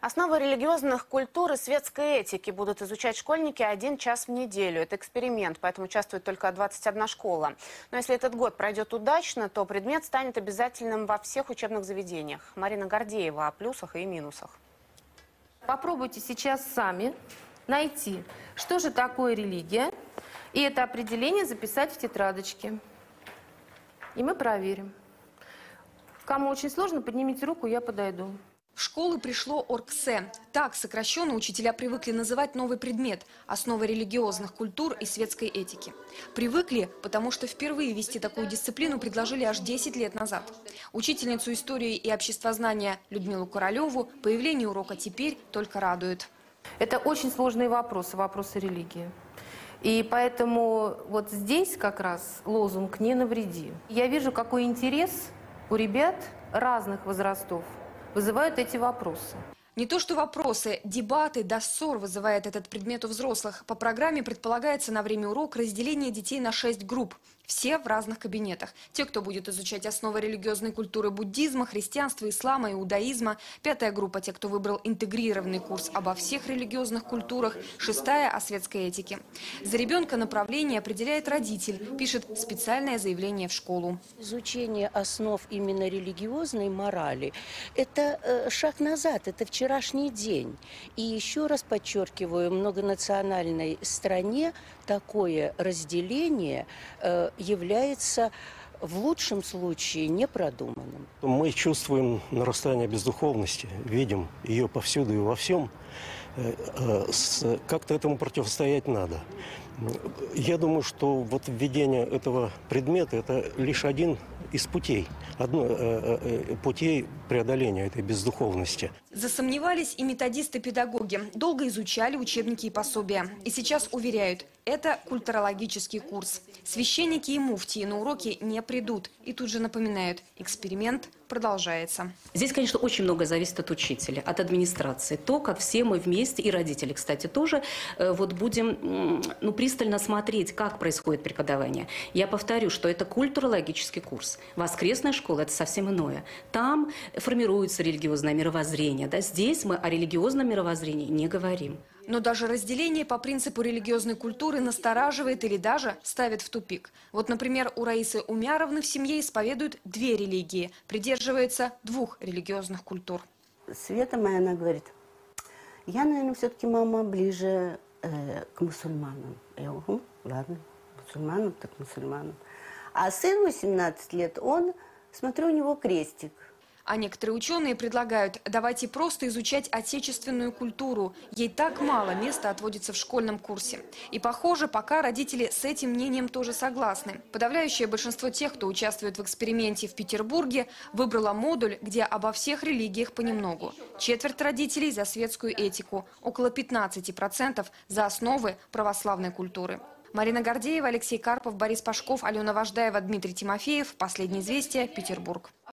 Основы религиозных культур и светской этики будут изучать школьники 1 час в неделю. Это эксперимент, поэтому участвует только 21 школа. Но если этот год пройдет удачно, то предмет станет обязательным во всех учебных заведениях. Марина Гордеева о плюсах и минусах. Попробуйте сейчас сами найти, что же такое религия, и это определение записать в тетрадочке. И мы проверим. Кому очень сложно, поднимите руку, я подойду. В школы пришло ОРКСЭ. Так сокращенно учителя привыкли называть новый предмет – основы религиозных культур и светской этики. Привыкли, потому что впервые вести такую дисциплину предложили аж 10 лет назад. Учительницу истории и обществознания Людмилу Королеву появление урока теперь только радует. Это очень сложные вопросы, вопросы религии. И поэтому вот здесь как раз лозунг «не навреди». Я вижу, какой интерес у ребят разных возрастов вызывают эти вопросы. Не то что вопросы, дебаты, до ссор вызывает этот предмет у взрослых. По программе предполагается на время урока разделение детей на 6 групп. Все в разных кабинетах. Те, кто будет изучать основы религиозной культуры буддизма, христианства, ислама, иудаизма. 5-я группа – те, кто выбрал интегрированный курс обо всех религиозных культурах. 6-я – о светской этике. За ребенка направление определяет родитель, пишет специальное заявление в школу. Изучение основ именно религиозной морали – это шаг назад, это вчерашний день. И еще раз подчеркиваю, в многонациональной стране такое разделение является в лучшем случае непродуманным. Мы чувствуем нарастание бездуховности, видим ее повсюду и во всем. Как-то этому противостоять надо. Я думаю, что вот введение этого предмета – это лишь один из путей, путей преодоления этой бездуховности. Засомневались и методисты-педагоги. Долго изучали учебники и пособия. И сейчас уверяют, это культурологический курс. Священники и муфтии на уроки не придут. И тут же напоминают, эксперимент продолжается. Здесь, конечно, очень много зависит от учителя, от администрации. То, как все мы вместе, и родители, кстати, тоже, вот будем пристально смотреть, как происходит преподавание. Я повторю, что это культурологический курс. Воскресная школа – это совсем иное. Там формируется религиозное мировоззрение. Да? Здесь мы о религиозном мировоззрении не говорим. Но даже разделение по принципу религиозной культуры настораживает или даже ставит в тупик. Вот, например, у Раисы Умяровны в семье исповедуют 2 религии, придерживается 2 религиозных культур. Света моя, она говорит, я, наверное, все-таки, мама, ближе к мусульманам. Я говорю, ладно, мусульманам так мусульманам. А сын 18 лет, он, смотрю, у него крестик. А некоторые ученые предлагают, давайте просто изучать отечественную культуру. Ей так мало места отводится в школьном курсе. И похоже, пока родители с этим мнением тоже согласны. Подавляющее большинство тех, кто участвует в эксперименте в Петербурге, выбрало модуль, где обо всех религиях понемногу. Четверть родителей за светскую этику, около 15% за основы православной культуры. Марина Гордеева, Алексей Карпов, Борис Пашков, Алена Важдаева, Дмитрий Тимофеев. Последние известия. Петербург.